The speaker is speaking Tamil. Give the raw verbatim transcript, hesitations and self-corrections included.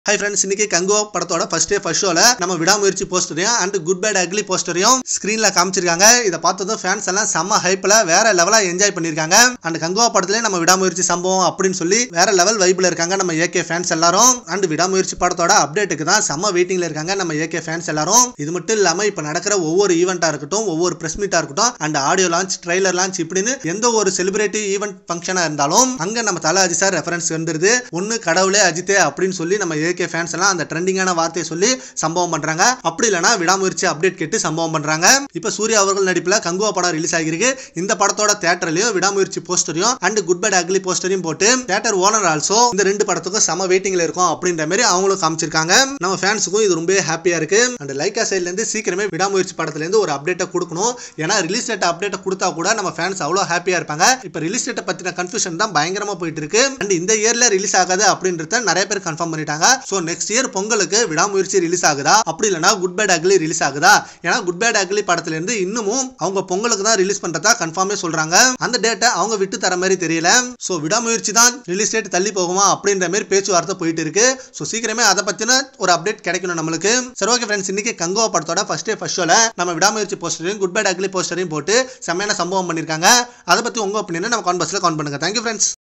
Hi friends, இன்னைக்கு கங்குவா படத்தோட ஃபர்ஸ்ட் டே ஃபர்ஸ்ட் ஷோல நம்ம விடாமுயற்சி போஸ்டரையும் அண்ட் குட் பேட் அக்லி போஸ்டரையும் ஸ்கிரீன்ல காமிச்சிருக்காங்க. இத பார்த்ததும் ஃபேன்ஸ் எல்லாம் செம்ம ஹைப்ல வேற லெவலா என்ஜாய் பண்ணிருக்காங்க. அண்ட் கங்குவா படத்திலே நம்ம விடாமுயற்சி சம்பவம் அப்படின்னு சொல்லி வேற லெவல் வைப்ல இருக்காங்க நம்ம ஏகே ஃபேன்ஸ் எல்லாரும். அண்ட் விடாமுயற்சி படத்தோட அப்டேட்டுக்கு தான் செம்ம வெயிட்டிங்ல இருக்காங்க நம்ம ஏகே ஃபேன்ஸ் எல்லாரும். இது மட்டும் இல்லாம இப்ப நடக்கிற ஒவ்வொரு ஈவெண்டா இருக்கட்டும், ஒவ்வொரு பிரஸ் மீட்டா இருக்கட்டும், and audio launch, trailer launch இப்படின்னு எந்த ஒரு செலிபிரிட்டி ஈவென்ட் ஃபங்க்ஷனா இருந்தாலும் அங்க நம்ம தல அஜித் சார் ரெஃபரன்ஸ் வந்துருது. ஒன்னு கடவுளே அஜித்தே அப்படின்னு சொல்லி நம்ம ஏகே ஃபேன்ஸ் எல்லாம் அந்த ட்ரெண்டிங்கான வார்த்தையை சொல்லி சம்பவம் பண்றாங்க. அப்படி இல்லனா விடாமுயற்சி அப்டேட் கேட்டு சம்பவம் பண்றாங்க. இப்ப சூர்யா அவர்கள் நடிப்புல கங்குவா படம் ரிலீஸ் ஆகிருக்கு. இந்த படத்தோட தியேட்டர்லயும் விடாமுயற்சி போஸ்டரையும் அண்ட் குட் பேட் அக்லி போஸ்டரையும் போட்டு தியேட்டர் ஓனர் ஆல்சோ இந்த ரெண்டு படத்துக்கும் சம வெயிட்டிங்ல இருக்கும் அப்படின்ற மாதிரி அவங்களும் காமிச்சிருக்காங்க. நம்ம ஃபேன்ஸுக்கும் இது ரொம்ப ஹாப்பியா இருக்கு. அண்ட் லைக்கா சைடுல இருந்து சீக்கிரமே விடாமுயற்சி படத்துல இருந்து ஒரு அப்டேட்டை கொடுக்கணும். ஏன்னா ரிலீஸ் டேட் அப்டேட்டை கொடுத்தா கூட நம்ம ஃபேன்ஸ் அவ்வளவு ஹாப்பியா இருப்பாங்க. இப்ப ரிலீஸ் டேட்டை பத்தின கன்ஃபியூஷன் தான் பயங்கரமா போயிட்டு இருக்கு. அண்ட் இந்த இயர்ல ரிலீஸ் ஆகாது அப்படின்றத நிறைய பேர் கன்ஃபார்ம் பண்ணிட்டாங்க. சோ நெக்ஸ்ட் இயர் பொங்கலுக்கு விடாமுயற்சி ரிலீஸ் ஆகுதா, அப்படி இல்லனா குட் பேட் அக்லி ரிலீஸ் ஆகுதா? ஏன்னா குட் பேட் அக்லி படத்துல இருந்து இன்னமும் அவங்க பொங்கலுக்கு தான் ரிலீஸ் பண்றதா கன்ஃபார்மே சொல்றாங்க. அந்த டேட்டை அவங்க விட்டு தர மாதிரி தெரியல. சோ விடாமுயற்சி தான் ரிலீஸ் டேட் தள்ளி போகுமா அப்படின்ற மாதிரி பேச்சுவார்த்தை போயிட்டு இருக்கு. சோ சீக்கிரமே அதை பத்தின ஒரு அப்டேட் கிடைக்கணும் நம்மளுக்கு. சரி ஓகே ஃப்ரெண்ட்ஸ், இன்னைக்கு கங்குவா படத்தோட ஃபர்ஸ்ட் டே ஃபர்ஸ்ட் ஷோல நம்ம விடாமுயற்சி போஸ்டரையும் குட் பேட் அக்லி போஸ்டரையும் போட்டு செம்மையான சம்பவம் பண்ணிருக்காங்க. அதை பத்தி உங்க ஒப்பீனியனை நம்ம காமெண்ட் பாக்ஸ்ல கமெண்ட் பண்ணுங்க. Thank you friends.